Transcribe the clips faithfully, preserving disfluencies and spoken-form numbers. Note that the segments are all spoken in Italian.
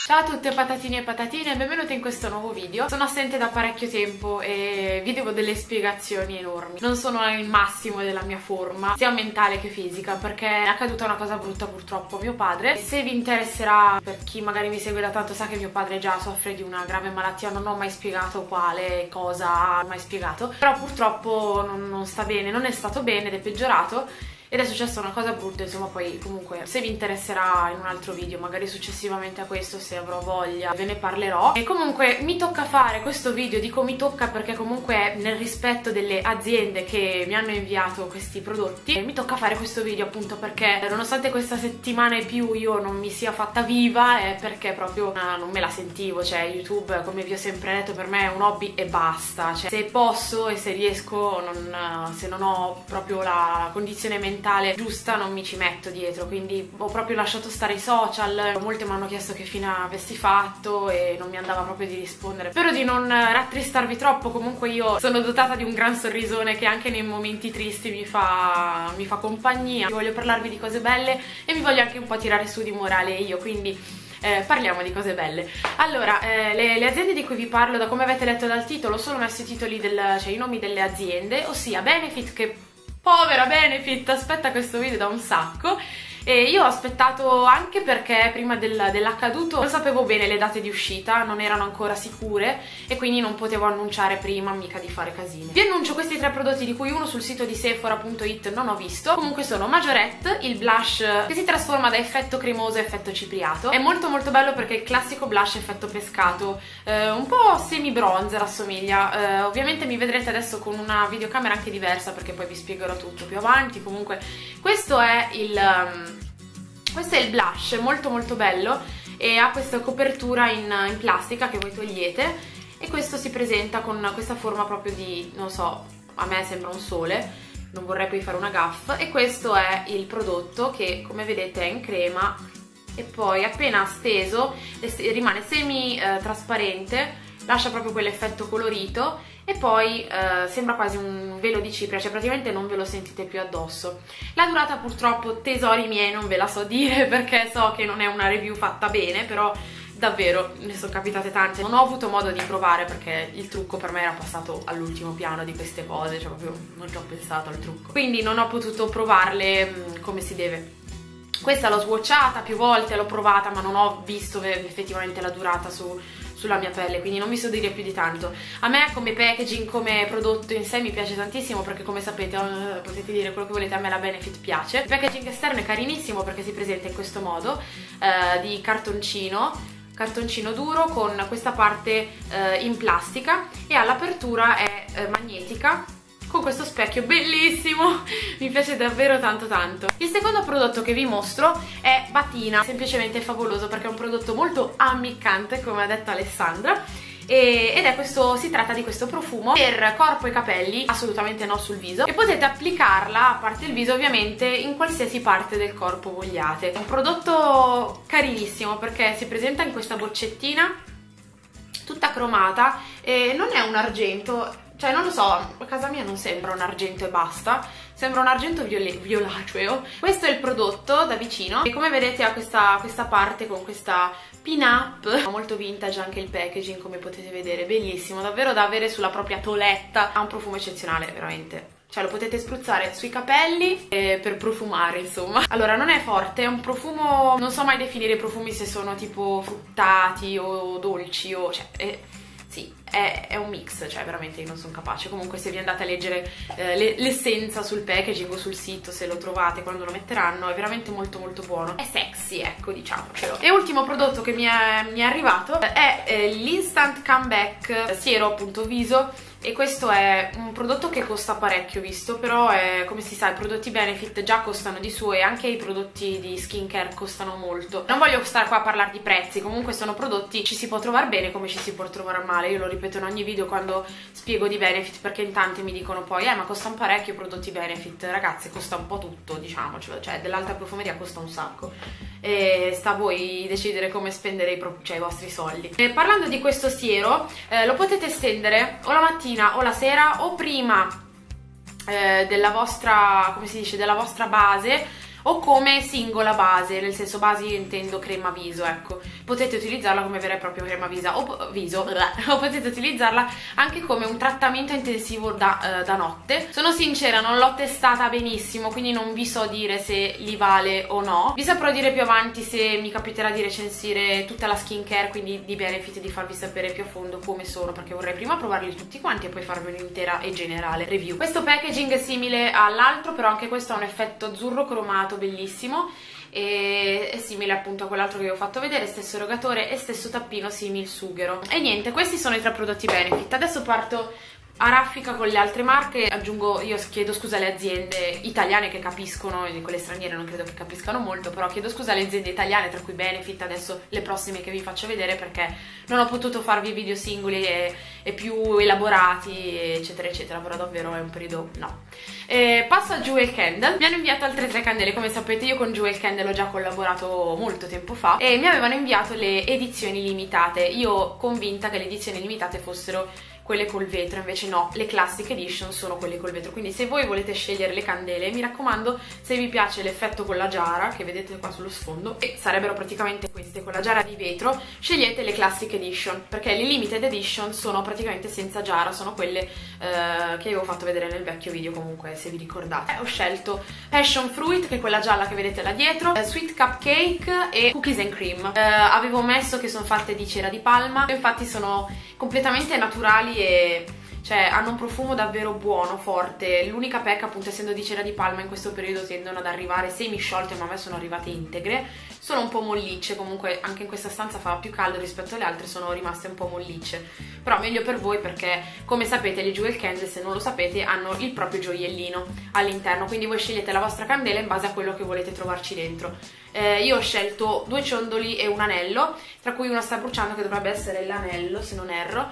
Ciao a tutte patatini e patatine, benvenuti in questo nuovo video. Sono assente da parecchio tempo e vi devo delle spiegazioni enormi. Non sono al massimo della mia forma, sia mentale che fisica, perché è accaduta una cosa brutta purtroppo a mio padre. Se vi interesserà, per chi magari mi segue da tanto sa che mio padre già soffre di una grave malattia, non ho mai spiegato quale cosa ha mai spiegato, però purtroppo non, non sta bene, non è stato bene ed è peggiorato. Ed è successa una cosa brutta, insomma, poi comunque se vi interesserà in un altro video, magari successivamente a questo, se avrò voglia, ve ne parlerò. E comunque mi tocca fare questo video, dico mi tocca perché comunque è nel rispetto delle aziende che mi hanno inviato questi prodotti. E mi tocca fare questo video appunto perché nonostante questa settimana e più io non mi sia fatta viva, è perché proprio ah, non me la sentivo. Cioè YouTube, come vi ho sempre detto, per me è un hobby e basta. Cioè, se posso e se riesco, non, se non ho proprio la condizione mentale giusta non mi ci metto dietro, quindi ho proprio lasciato stare i social. Molte mi hanno chiesto che fine avessi fatto e non mi andava proprio di rispondere. Spero di non rattristarvi troppo, comunque io sono dotata di un gran sorrisone che anche nei momenti tristi mi fa, mi fa compagnia. Voglio parlarvi di cose belle e mi voglio anche un po' tirare su di morale io, quindi Eh, parliamo di cose belle. Allora, eh, le, le aziende di cui vi parlo, da come avete letto dal titolo, sono messi i titoli del, cioè i nomi delle aziende, ossia Benefit, che povera Benefit aspetta questo video da un sacco. E io ho aspettato anche perché prima del, dell'accaduto non sapevo bene le date di uscita, non erano ancora sicure e quindi non potevo annunciare prima, mica di fare casini. Vi annuncio questi tre prodotti, di cui uno sul sito di Sephora punto it non ho visto. Comunque sono Majorette, il blush che si trasforma da effetto cremoso a effetto cipriato. È molto molto bello perché è il classico blush effetto pescato, eh, un po' semi bronzer assomiglia. Eh, ovviamente mi vedrete adesso con una videocamera anche diversa perché poi vi spiegherò tutto più avanti. Comunque questo è il... Um, Questo è il blush, molto molto bello e ha questa copertura in, in plastica che voi togliete e questo si presenta con questa forma proprio di, non so, a me sembra un sole, non vorrei poi fare una gaffa. E questo è il prodotto che, come vedete, è in crema e poi appena steso rimane semi eh, trasparente, lascia proprio quell'effetto colorito e poi eh, sembra quasi un velo di cipria, cioè praticamente non ve lo sentite più addosso. La durata purtroppo, tesori miei, non ve la so dire perché so che non è una review fatta bene, però davvero ne sono capitate tante. Non ho avuto modo di provare perché il trucco per me era passato all'ultimo piano di queste cose, cioè proprio non ci ho pensato al trucco, quindi non ho potuto provarle mh, come si deve. Questa l'ho swatchata più volte, l'ho provata, ma non ho visto effettivamente la durata su, sulla mia pelle, quindi non vi so dire più di tanto. A me come packaging, come prodotto in sé mi piace tantissimo perché, come sapete, eh, potete dire quello che volete, a me la Benefit piace. Il packaging esterno è carinissimo perché si presenta in questo modo, eh, di cartoncino, cartoncino duro con questa parte eh, in plastica e all'apertura è eh, magnetica, con questo specchio bellissimo, mi piace davvero tanto tanto. Il secondo prodotto che vi mostro è Batina, semplicemente favoloso perché è un prodotto molto ammiccante, come ha detto Alessandra, e, ed è questo, si tratta di questo profumo per corpo e capelli, assolutamente no sul viso, e potete applicarla, a parte il viso ovviamente, in qualsiasi parte del corpo vogliate. È un prodotto carinissimo perché si presenta in questa boccettina tutta cromata e non è un argento. Cioè, non lo so, a casa mia non sembra un argento e basta, sembra un argento violaceo. Questo è il prodotto da vicino e come vedete ha questa, questa parte con questa pin-up, molto vintage anche il packaging, come potete vedere, bellissimo, davvero da avere sulla propria toeletta. Ha un profumo eccezionale, veramente. Cioè lo potete spruzzare sui capelli eh, per profumare, insomma. Allora, non è forte, è un profumo, non so mai definire i profumi se sono tipo fruttati o dolci o... cioè... È, sì, è, è un mix, cioè veramente io non sono capace. Comunque se vi andate a leggere eh, l'essenza sul packaging o sul sito, se lo trovate quando lo metteranno, è veramente molto molto buono. È sexy, ecco, diciamocelo. E ultimo prodotto che mi è, mi è arrivato è eh, l'Instant Comeback Siero appunto viso. E questo è un prodotto che costa parecchio, visto, però è, come si sa, i prodotti Benefit già costano di suo e anche i prodotti di skincare costano molto. Non voglio stare qua a parlare di prezzi, comunque sono prodotti, ci si può trovare bene come ci si può trovare male. Io lo ripeto in ogni video quando spiego di Benefit, perché in tanti mi dicono poi eh ma costano parecchio i prodotti Benefit. Ragazzi, costa un po' tutto, diciamocelo, cioè dell'alta profumeria costa un sacco e sta a voi decidere come spendere i, cioè, i vostri soldi. E parlando di questo siero, eh, lo potete stendere o la mattina o la sera o prima eh, della vostra, come si dice, della vostra base o come singola base, nel senso base io intendo crema viso, ecco. potete utilizzarla come vera e propria crema visa o, viso o potete utilizzarla anche come un trattamento intensivo da, uh, da notte. Sono sincera, non l'ho testata benissimo, quindi non vi so dire se li vale o no. Vi saprò dire più avanti se mi capiterà di recensire tutta la skincare, quindi di Benefit, di farvi sapere più a fondo come sono, perché vorrei prima provarli tutti quanti e poi farvi un'intera e generale review. Questo packaging è simile all'altro, però anche questo ha un effetto azzurro cromato bellissimo e è simile appunto a quell'altro che vi ho fatto vedere, stesso erogatore e stesso tappino simil sughero. E niente, questi sono i tre prodotti Benefit. Adesso parto a raffica con le altre marche. Aggiungo, io chiedo scusa alle aziende italiane che capiscono, e quelle straniere non credo che capiscano molto, però chiedo scusa alle aziende italiane, tra cui Benefit, adesso le prossime che vi faccio vedere, perché non ho potuto farvi video singoli e, e più elaborati eccetera eccetera, però davvero è un periodo no. E passo a Jewel Candle. Mi hanno inviato altre tre candele, come sapete io con Jewel Candle ho già collaborato molto tempo fa e mi avevano inviato le edizioni limitate. Io convinta che le edizioni limitate fossero quelle col vetro, invece no, le Classic Edition sono quelle col vetro. Quindi se voi volete scegliere le candele, mi raccomando, se vi piace l'effetto con la giara che vedete qua sullo sfondo, e sarebbero praticamente queste con la giara di vetro, scegliete le Classic Edition, perché le Limited Edition sono praticamente senza giara, sono quelle eh, che avevo fatto vedere nel vecchio video, comunque se vi ricordate. Ho scelto Passion Fruit, che è quella gialla che vedete là dietro, eh, Sweet Cupcake e Cookies and Cream. Eh, avevo messo che sono fatte di cera di palma, infatti sono completamente naturali e cioè hanno un profumo davvero buono, forte. L'unica pecca, appunto, essendo di cera di palma, in questo periodo tendono ad arrivare semi sciolte, ma a me sono arrivate integre. Sono un po' mollicce, comunque anche in questa stanza fa più caldo rispetto alle altre, sono rimaste un po' mollicce, però meglio per voi, perché come sapete le Jewel Candle, se non lo sapete, hanno il proprio gioiellino all'interno, quindi voi scegliete la vostra candela in base a quello che volete trovarci dentro. Eh, io ho scelto due ciondoli e un anello, tra cui uno sta bruciando, che dovrebbe essere l'anello se non erro,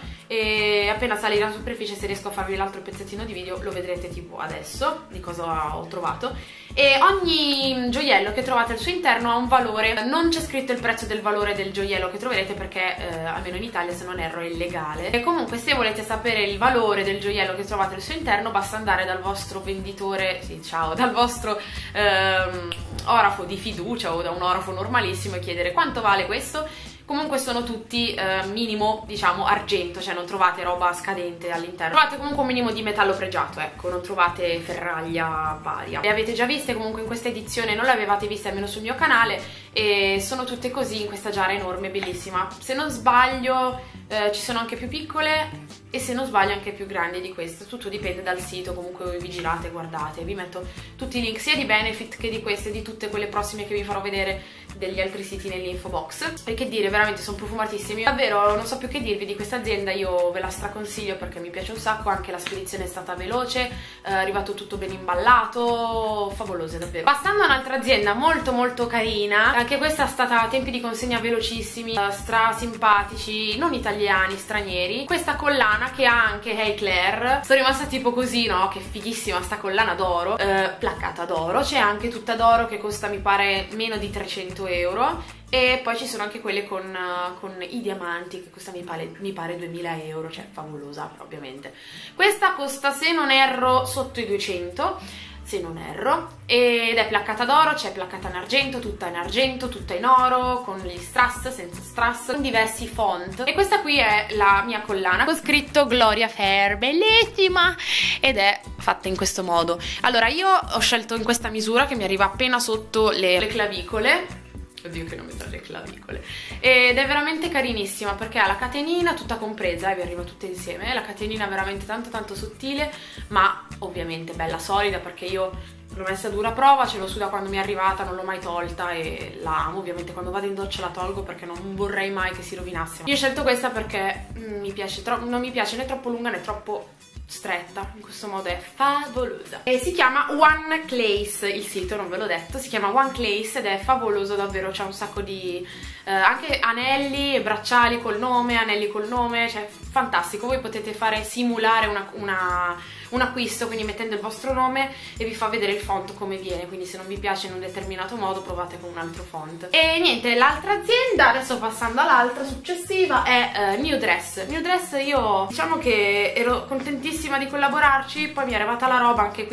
e appena salirà in superficie, se riesco a farvi l'altro pezzettino di video, lo vedrete tipo adesso di cosa ho trovato. E ogni gioiello che trovate al suo interno ha un valore, non c'è scritto il prezzo del valore del gioiello che troverete, perché eh, almeno in Italia, se non erro, è illegale. E comunque se volete sapere il valore del gioiello che trovate al suo interno, basta andare dal vostro venditore, sì ciao, dal vostro ehm, orafo di fiducia o da un orafo normalissimo e chiedere quanto vale questo. Comunque sono tutti eh, minimo, diciamo, argento, cioè non trovate roba scadente all'interno. Trovate comunque un minimo di metallo pregiato, ecco, non trovate ferraglia varia. Le avete già viste comunque in questa edizione, non le avevate viste almeno sul mio canale, e sono tutte così in questa giara enorme, bellissima. Se non sbaglio eh, ci sono anche più piccole e se non sbaglio anche più grandi di queste, tutto dipende dal sito, comunque voi vi girate, guardate, vi metto tutti i link sia di Benefit che di queste e di tutte quelle prossime che vi farò vedere degli altri siti nell'info box. E che dire, veramente sono profumatissimi, davvero non so più che dirvi di questa azienda, io ve la straconsiglio perché mi piace un sacco, anche la spedizione è stata veloce, è arrivato tutto ben imballato, favolose davvero. Passando a un'altra azienda molto molto carina, anche questa è stata a tempi di consegna velocissimi, stra simpatici, non italiani, stranieri. Questa collana che ha anche Hey Claire, sono rimasta tipo così, no? Che fighissima sta collana d'oro, eh, placcata d'oro, c'è anche tutta d'oro che costa mi pare meno di trecento euro, e poi ci sono anche quelle con, uh, con i diamanti che costa mi pare, mi pare duemila euro, cioè favolosa ovviamente. Questa costa, se non erro, sotto i duecento, se non erro, ed è placcata d'oro, c'è placcata in argento, tutta in argento, tutta in oro, con gli strass, senza strass, con diversi font. E questa qui è la mia collana con scritto Gloria Fair, bellissima, ed è fatta in questo modo. Allora io ho scelto in questa misura che mi arriva appena sotto le, le clavicole. Oddio che non mi le clavicole. Ed è veramente carinissima perché ha la catenina tutta compresa e vi arriva tutte insieme. La catenina è veramente tanto tanto sottile, ma ovviamente bella solida, perché io l'ho messa a dura prova, ce l'ho su da quando mi è arrivata, non l'ho mai tolta e la amo. Ovviamente quando vado in doccia la tolgo perché non vorrei mai che si rovinasse. Io ho scelto questa perché mm, mi piace non mi piace né troppo lunga né troppo stretta, in questo modo è favolosa. E si chiama One Clace, il sito non ve l'ho detto, si chiama One Clace ed è favoloso davvero, c'è un sacco di eh, anche anelli e bracciali col nome, anelli col nome, cioè fantastico. Voi potete fare simulare una, una, un acquisto, quindi mettendo il vostro nome, e vi fa vedere il font come viene, quindi se non vi piace in un determinato modo provate con un altro font. E niente, l'altra azienda, adesso passando all'altra successiva, è uh, New Dress. New Dress io diciamo che ero contentissima di collaborarci, poi mi è arrivata la roba anche qui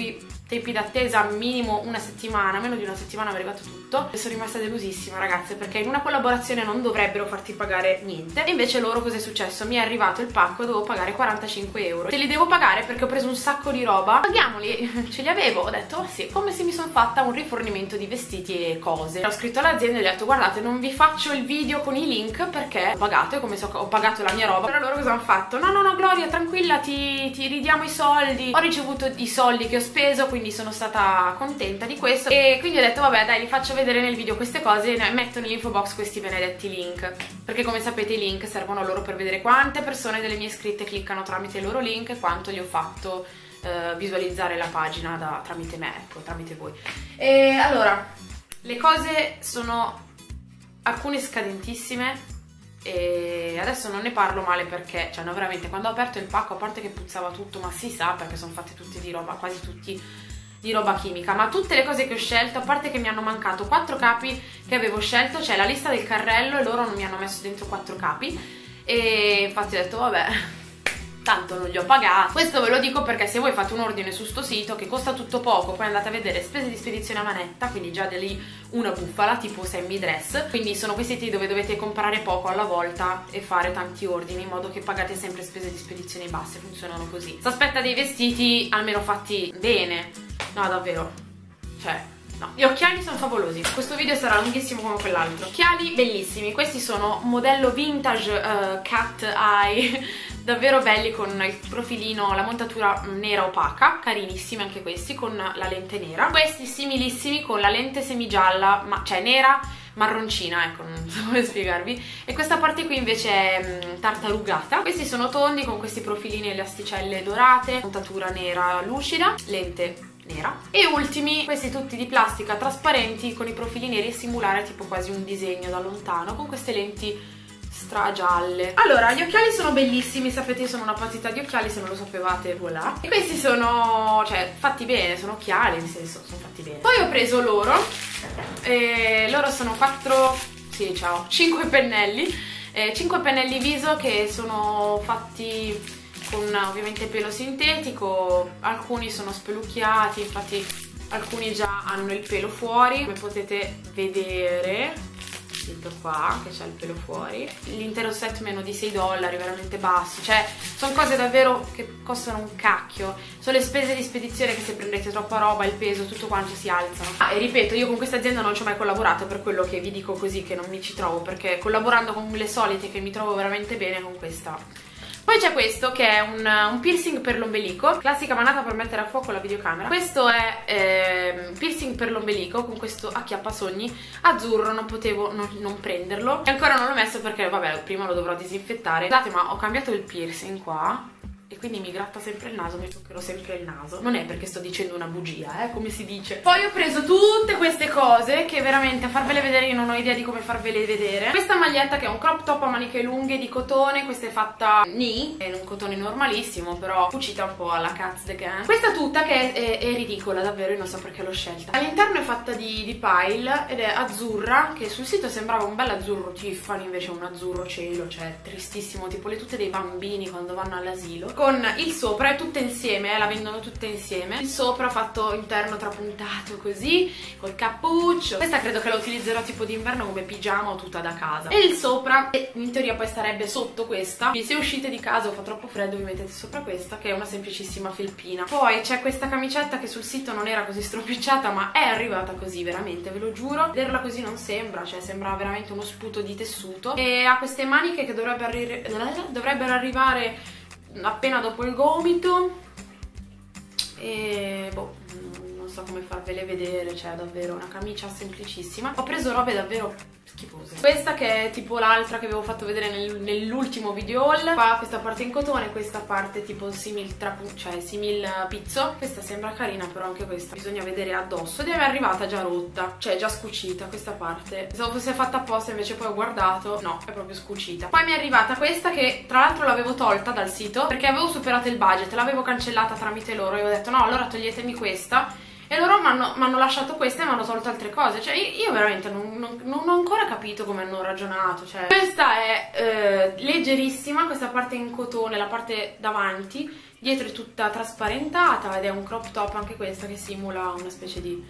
tempi d'attesa minimo una settimana, meno di una settimana mi è arrivato tutto e sono rimasta delusissima, ragazze, perché in una collaborazione non dovrebbero farti pagare niente e invece loro cosa è successo? Mi è arrivato il pacco, dovevo pagare quarantacinque euro, te li devo pagare perché ho preso un sacco di roba, paghiamoli, ce li avevo, ho detto oh sì, come se mi sono fatta un rifornimento di vestiti e cose. Ho scritto all'azienda e gli ho detto guardate, non vi faccio il video con i link perché ho pagato, e come se ho pagato la mia roba. Però loro cosa hanno fatto? No no no Gloria, tranquilla, ti, ti ridiamo i soldi, ho ricevuto i soldi che ho speso, quindi sono stata contenta di questo e quindi ho detto vabbè dai, vi faccio vedere nel video queste cose e metto nell'info box questi benedetti link, perché come sapete i link servono loro per vedere quante persone delle mie iscritte cliccano tramite i loro link e quanto gli ho fatto uh, visualizzare la pagina da, tramite me, ecco, tramite voi. E allora, le cose sono alcune scadentissime e adesso non ne parlo male perché, cioè no, veramente, quando ho aperto il pacco, a parte che puzzava tutto, ma si sa perché sono fatte tutte di roba, quasi tutti di roba chimica, ma tutte le cose che ho scelto, a parte che mi hanno mancato quattro capi che avevo scelto, c'è la lista del carrello e loro non mi hanno messo dentro quattro capi e infatti ho detto vabbè, tanto non li ho pagati. Questo ve lo dico perché se voi fate un ordine su sto sito che costa tutto poco, poi andate a vedere spese di spedizione a manetta, quindi già da lì una bufala, tipo Sammy Dress, quindi sono quei siti dove dovete comprare poco alla volta e fare tanti ordini in modo che pagate sempre spese di spedizione basse, funzionano così. Si aspetta dei vestiti almeno fatti bene, no davvero, cioè no, gli occhiali sono favolosi, questo video sarà lunghissimo come quell'altro. Occhiali bellissimi, questi sono modello vintage uh, cat eye, davvero belli, con il profilino, la montatura nera opaca, carinissimi anche questi, con la lente nera. Questi similissimi con la lente semigialla, ma cioè nera marroncina, ecco, non so come spiegarvi. E questa parte qui invece è mh, tartarugata. Questi sono tondi con questi profilini e asticelle dorate, montatura nera lucida, lente nera. E ultimi, questi tutti di plastica trasparenti con i profili neri e simulare tipo quasi un disegno da lontano con queste lenti stragialle. Allora, gli occhiali sono bellissimi, sapete io sono una patita di occhiali, se non lo sapevate, voilà. E questi sono, cioè, fatti bene, sono occhiali, nel senso, sono fatti bene. Poi ho preso loro, e loro sono quattro, sì ciao, cinque pennelli, eh, cinque pennelli viso che sono fatti con ovviamente pelo sintetico, alcuni sono spelucchiati, infatti alcuni già hanno il pelo fuori, come potete vedere, scritto qua che c'è il pelo fuori. L'intero set meno di sei dollari, veramente bassi, cioè sono cose davvero che costano un cacchio, sono le spese di spedizione che se prendete troppa roba, il peso, tutto quanto si alzano. Ah, e ripeto, io con questa azienda non ci ho mai collaborato, per quello che vi dico così che non mi ci trovo, perché collaborando con le solite che mi trovo veramente bene, con questa. Poi c'è questo che è un, un piercing per l'ombelico, classica manata per mettere a fuoco la videocamera. Questo è eh, piercing per l'ombelico con questo acchiappasogni azzurro, non potevo non, non prenderlo e ancora non l'ho messo perché vabbè, prima lo dovrò disinfettare. Scusate, ma ho cambiato il piercing qua e quindi mi gratta sempre il naso, mi toccherò sempre il naso. Non è perché sto dicendo una bugia, eh, come si dice. Poi ho preso tutte queste cose che veramente a farvele vedere io non ho idea di come farvele vedere. Questa maglietta che è un crop top a maniche lunghe di cotone, questa è fatta knee, è un cotone normalissimo, però cucita un po' alla Cats the Gang. Questa tutta che è, è, è ridicola, davvero, io non so perché l'ho scelta. All'interno è fatta di, di pile ed è azzurra, che sul sito sembrava un bel azzurro Tiffany, invece è un azzurro cielo, cioè tristissimo, tipo le tute dei bambini quando vanno all'asilo. Con il sopra, è tutte insieme, eh, la vendono tutte insieme. Il sopra fatto interno trapuntato così, col cappuccio. Questa credo che la utilizzerò tipo d'inverno come pigiama o tuta da casa. E il sopra, e in teoria poi starebbe sotto questa. Quindi se uscite di casa o fa troppo freddo vi mettete sopra questa, che è una semplicissima felpina. Poi c'è questa camicetta che sul sito non era così stropicciata, ma è arrivata così, veramente, ve lo giuro. Vederla così non sembra, cioè sembra veramente uno sputo di tessuto. E ha queste maniche che dovrebbero, arri dovrebbero arrivare appena dopo il gomito e boh, non so come farvele vedere, cioè davvero una camicia semplicissima. Ho preso robe davvero schifose. Questa che è tipo l'altra che avevo fatto vedere nel, nell'ultimo video haul, qua questa parte in cotone, questa parte tipo simil trapu, cioè simil pizzo. Questa sembra carina, però anche questa bisogna vedere addosso ed è arrivata già rotta, cioè già scucita questa parte. Pensavo fosse fatta apposta, invece poi ho guardato, no, è proprio scucita. Poi mi è arrivata questa che tra l'altro l'avevo tolta dal sito perché avevo superato il budget, l'avevo cancellata tramite loro e ho detto no, allora toglietemi questa. e loro mi hanno lasciato queste e mi hanno tolto altre cose. Cioè io veramente non, non, non ho ancora capito come hanno ragionato. Cioè, questa è eh, leggerissima, questa parte in cotone, la parte davanti, dietro è tutta trasparentata ed è un crop top anche questa che simula una specie di...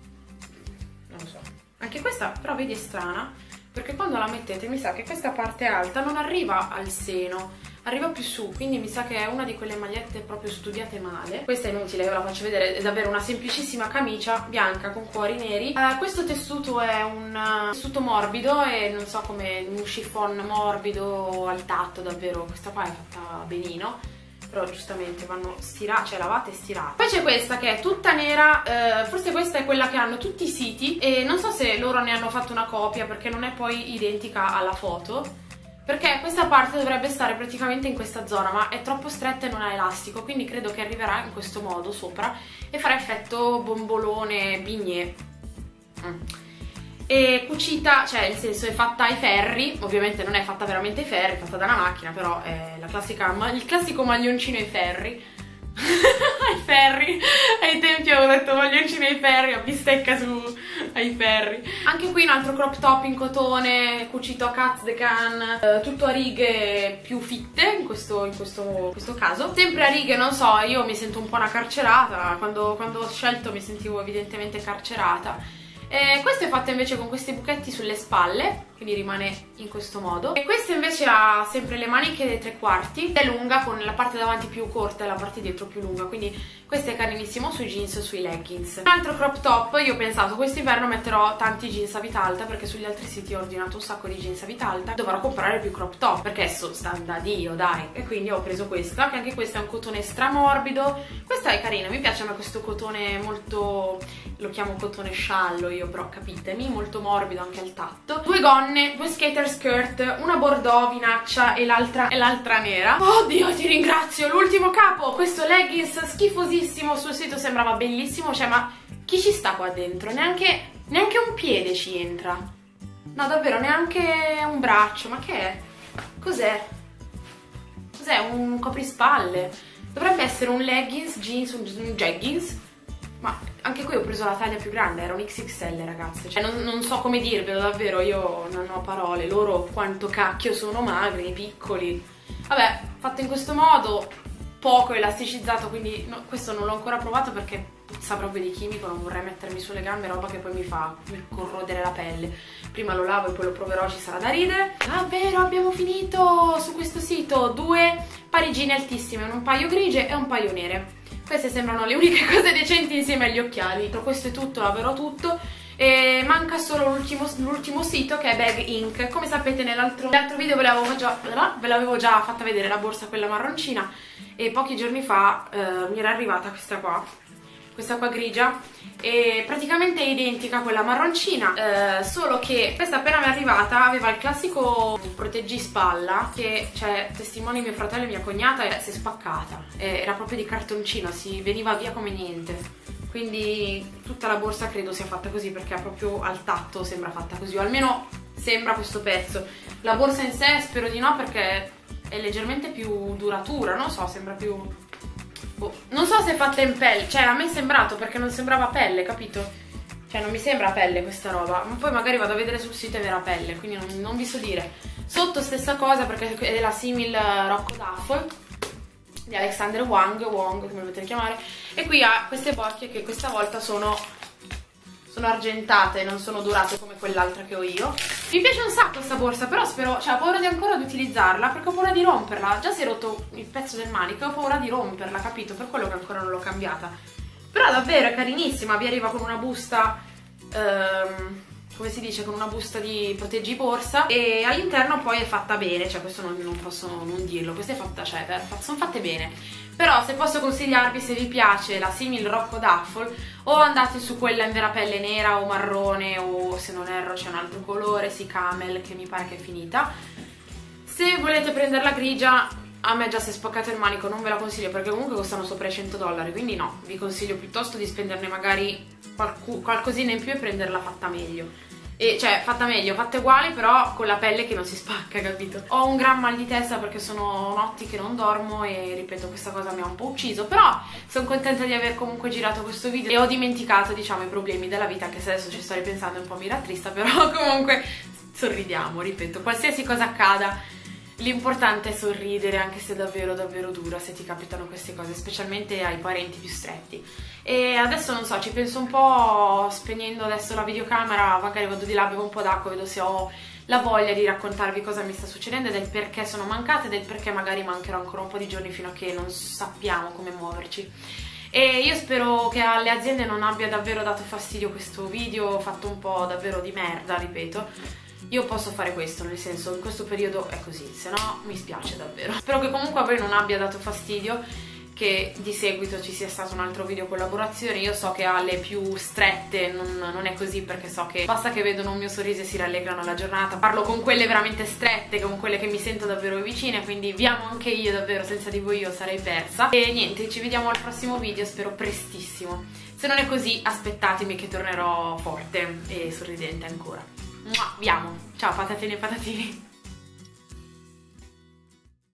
non lo so. Anche questa però vedi è strana, perché quando la mettete mi sa che questa parte alta non arriva al seno, arriva più su, quindi mi sa che è una di quelle magliette proprio studiate male. Questa è inutile, ve la faccio vedere, è davvero una semplicissima camicia bianca con cuori neri. Uh, questo tessuto è un uh, tessuto morbido e non so come, un chiffon morbido al tatto, davvero, questa qua è fatta benino. Però giustamente vanno stirate, cioè lavate e stirate. Poi c'è questa che è tutta nera, eh, forse questa è quella che hanno tutti i siti e non so se loro ne hanno fatto una copia perché non è poi identica alla foto, perché questa parte dovrebbe stare praticamente in questa zona, ma è troppo stretta e non ha elastico, quindi credo che arriverà in questo modo sopra e farà effetto bombolone bignè. Mm. E cucita, cioè nel senso è fatta ai ferri, ovviamente non è fatta veramente ai ferri, è fatta da una macchina, però è la classica, il classico maglioncino ai ferri. Ai ferri, ai tempi avevo detto maglioncino ai ferri, a bistecca su ai ferri. Anche qui un altro crop top in cotone, cucito a Katz de Cannes, eh, tutto a righe più fitte in questo, in questo, in questo caso. Sempre a righe, non so, io mi sento un po' una carcerata, quando, quando ho scelto mi sentivo evidentemente carcerata. E questa è fatta invece con questi buchetti sulle spalle, quindi rimane in questo modo. E questa invece ha sempre le maniche dei tre quarti, è lunga con la parte davanti più corta e la parte dietro più lunga, quindi questo è carinissimo sui jeans o sui leggings. Un altro crop top, io ho pensato quest'inverno metterò tanti jeans a vita alta perché sugli altri siti ho ordinato un sacco di jeans a vita alta, dovrò comprare più crop top perché adesso sta da Dio, dai. E quindi ho preso questa, che anche questa è un cotone stramorbido. Questa è carina, mi piace a me questo cotone molto, lo chiamo cotone sciallo io, però capitemi, molto morbido anche al tatto. Due gonne, due skater skirt, una bordeaux vinaccia e l'altra e l'altra nera. Oddio, ti ringrazio, l'ultimo capo, questo leggings schifosissimo, sul sito sembrava bellissimo, cioè ma chi ci sta qua dentro? Neanche, neanche un piede ci entra. No, davvero, neanche un braccio, ma che è? Cos'è? Cos'è? Un coprispalle? Dovrebbe essere un leggings, jeans, un jeggings. Ma anche qui ho preso la taglia più grande, era un X X L ragazze, cioè non, non so come dirvelo davvero, io non ho parole, loro quanto cacchio sono magri, piccoli. Vabbè, fatto in questo modo, poco elasticizzato, quindi no, questo non l'ho ancora provato perché puzza proprio di chimico, non vorrei mettermi sulle gambe roba che poi mi fa corrodere la pelle. Prima lo lavo e poi lo proverò, ci sarà da ridere. Davvero abbiamo finito su questo sito, due parigine altissime, un paio grigie e un paio nere. Queste sembrano le uniche cose decenti insieme agli occhiali. Questo è tutto, l'avrò tutto. E manca solo l'ultimo sito che è Bag Inc. Come sapete nell'altro video ve l'avevo già, già fatta vedere la borsa quella marroncina e pochi giorni fa eh, mi era arrivata questa qua, questa qua grigia, e praticamente è identica a quella marroncina, eh, solo che questa appena mi è arrivata aveva il classico proteggispalla che, cioè, testimoni mio fratello e mia cognata, e si è spaccata, e era proprio di cartoncino, si veniva via come niente. Quindi tutta la borsa credo sia fatta così perché ha proprio al tatto sembra fatta così, o almeno sembra questo pezzo. La borsa in sé spero di no perché è leggermente più duratura, non so, sembra più... Boh. Non so se è fatta in pelle, cioè a me è sembrato perché non sembrava pelle, capito? Cioè non mi sembra pelle questa roba, ma poi magari vado a vedere sul sito e vera pelle, quindi non, non vi so dire. Sotto stessa cosa perché è la simil Rocco Duffel di Alexander Wang, Wong come volete chiamare, e qui ha queste bocche che questa volta sono, sono argentate, non sono dorate come quell'altra che ho io. Mi piace un sacco questa borsa, però spero, cioè ho paura di ancora di utilizzarla perché ho paura di romperla, già si è rotto il pezzo del manico e ho paura di romperla, capito? Per quello che ancora non l'ho cambiata. Però davvero è carinissima, vi arriva con una busta... Ehm, come si dice, con una busta di proteggi borsa, e all'interno poi è fatta bene, cioè questo non, non posso non dirlo, questa è fatta, cioè sono fatte bene. Però se posso consigliarvi, se vi piace la simil Rocco Duffel, o andate su quella in vera pelle nera o marrone, o se non erro c'è un altro colore, sì, camel, che mi pare che è finita. Se volete prendere la grigia, a me già si è spaccato il manico, non ve la consiglio perché comunque costano sopra i cento dollari, quindi no, vi consiglio piuttosto di spenderne magari qualcosina in più e prenderla fatta meglio. E cioè fatta meglio, fatta uguale, però con la pelle che non si spacca, capito? Ho un gran mal di testa perché sono notti che non dormo e ripeto, questa cosa mi ha un po' ucciso, però sono contenta di aver comunque girato questo video e ho dimenticato, diciamo, i problemi della vita, che se adesso ci sto ripensando un po' mi rattrista, però comunque sorridiamo, ripeto, qualsiasi cosa accada. L'importante è sorridere, anche se è davvero davvero dura se ti capitano queste cose, specialmente ai parenti più stretti. E adesso non so, ci penso un po', spegnendo adesso la videocamera, magari vado di là, bevo un po' d'acqua, vedo se ho la voglia di raccontarvi cosa mi sta succedendo e del perché sono mancata e del perché magari mancherò ancora un po' di giorni fino a che non sappiamo come muoverci. E io spero che alle aziende non abbia davvero dato fastidio questo video fatto un po' davvero di merda, ripeto. Io posso fare questo, nel senso, in questo periodo è così, se no mi spiace davvero. Spero che comunque a voi non abbia dato fastidio, che di seguito ci sia stato un altro video collaborazione. Io so che alle più strette non, non è così, perché so che basta che vedono un mio sorriso e si rallegrano la giornata. Parlo con quelle veramente strette, con quelle che mi sento davvero vicine, quindi vi amo anche io davvero, senza di voi io sarei persa. E niente, ci vediamo al prossimo video, spero prestissimo. Se non è così, aspettatemi che tornerò forte e sorridente ancora. Vi amo, ciao patatine e patatini.